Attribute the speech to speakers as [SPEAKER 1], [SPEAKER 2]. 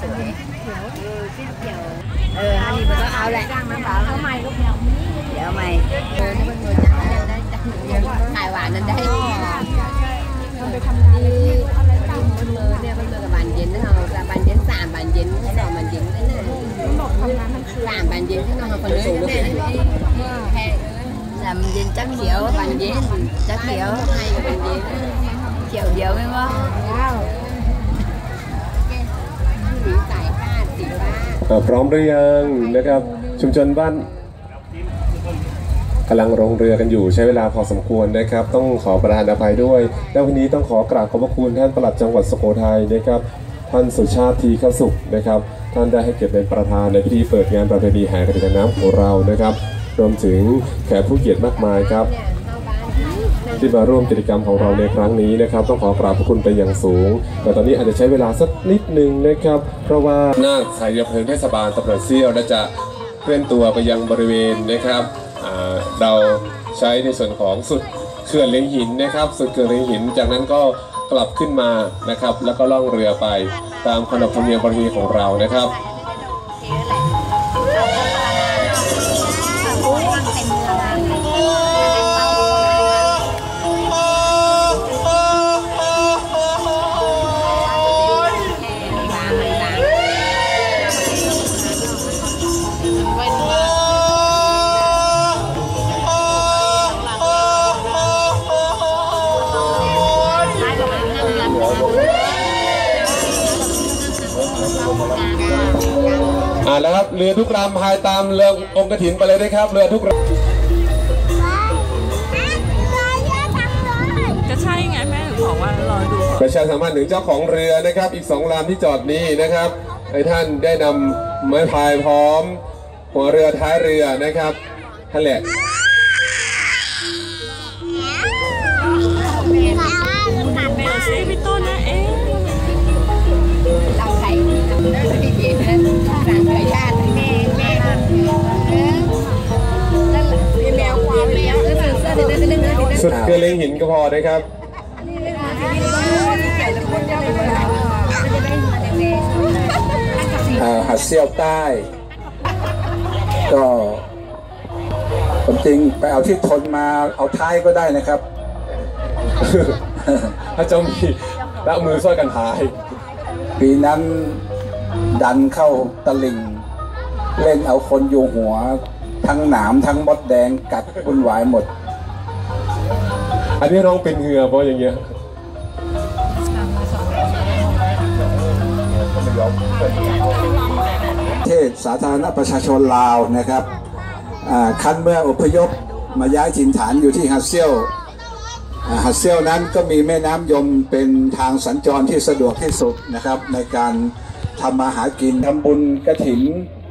[SPEAKER 1] สวยอันนี้มันก็เอาแหละเอาใหม่ลูกเดี๋ยวใหม่ถ้ามันเหมือนจะได้ขายหวานนั้นได้มันไปทำงานมันมือเนี่ยมันมือกับบานเย็นนะเราบานเย็น3 บานเย็นให้เราบานเย็นนั่นน่ะมันบอกทำงานทั้งคืน3 บานเย็นให้เราคนเลยนั่นแหละแค่làm gì chắc kiểu bàn vé chắc kiểu hay bàn vé chiều chiều mới có
[SPEAKER 2] พร้อมหรือยังนะครับชุมชนบ้านกำลังลงเรือกันอยู่ใช้เวลาพอสมควรนะครับต้องขอประทานอภัยด้วยและวันนี้ต้องขอกราบขอบพระคุณท่านปลัดจังหวัดสุโขทัยนะครับท่านสุชาติทีฆสุขนะครับท่านได้ให้เกียรติเป็นประธานในพิธีเปิดงานประเพณีแห่กระถิ่นน้ำของเรานะครับรวมถึงแขกผู้เกียรติมากมายครับที่มาร่วมกิจกรรมของเราในครั้งนี้นะครับต้องขอกราบขอบคุณไปอย่างสูงแต่ตอนนี้อาจจะใช้เวลาสักนิดนึงนะครับเพราะว่าหน้าสายเรือเพลิงเทศบาลตำบลเซี่ยวและจะเคลื่อนตัวไปยังบริเวณนะครับเราใช้ในส่วนของสุดเขื่อนเลียงหินนะครับสุดเขื่อนเลียงหินจากนั้นก็กลับขึ้นมานะครับแล้วก็ล่องเรือไปตามขนบธรรมเนียมประเพณีของเรานะครับแล้วครับเรือทุกลำพายตามเรือองค์กฐินไปเลยนะครับเรือทุกลำ
[SPEAKER 3] ก็ใช่ไงแม่ถึงบอกว่ารอดู
[SPEAKER 2] ประชาสัมพันธ์ถึงเจ้าของเรือนะครับอีก2 ลำที่จอดนี้นะครับให้ท่านได้นำไม้พายพร้อมหัวเรือท้ายเรือนะครับท่านแหละ
[SPEAKER 3] พี่ต้นนะ
[SPEAKER 1] เราใช้ที่เย็นนั้นสั่งไก่ย่างแม่แมวความแล้ว
[SPEAKER 2] สุดเกลือเลียงหินก็พอนะครับ
[SPEAKER 4] หัดเซี่ยวใต้ก็ผมจริงไปเอาที่ทนมาเอาท้ายก็ได้นะครับ
[SPEAKER 2] ถ้าจะมีแล้วมือช่วยกันพาย
[SPEAKER 4] ปีนั้นดันเข้าตะลิ่งเล่นเอาคนอยู่หัวทั้งหนามทั้งมดแดงกัดวุ่นวายหมด
[SPEAKER 2] อันนี้ร้องเป็นเหงื่อเพราะอย่างเงี้ย
[SPEAKER 4] เทศสาธารณประชาชนลาวนะครับคันเมื่ออพยพมาย้ายถิ่นฐานอยู่ที่ฮัสเซียวนั้นก็มีแม่น้ำยมเป็นทางสัญจรที่สะดวกที่สุดนะครับในการทำมาหากินทำบุญกฐิน